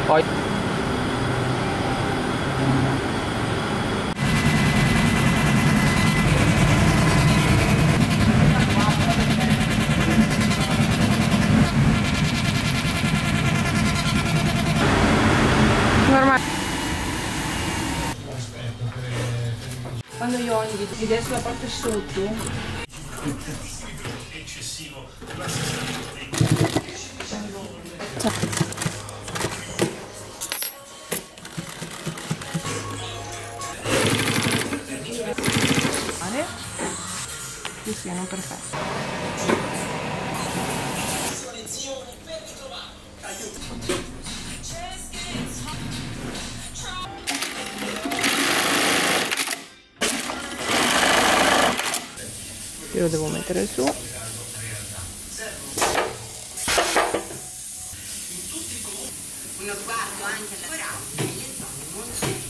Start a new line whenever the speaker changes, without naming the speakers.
Poi normale. Quando io ho l'idea sulla parte sotto eccessivo. Che siano perfette. Io lo devo mettere su.
Uno sguardo anche alla nelle zone molto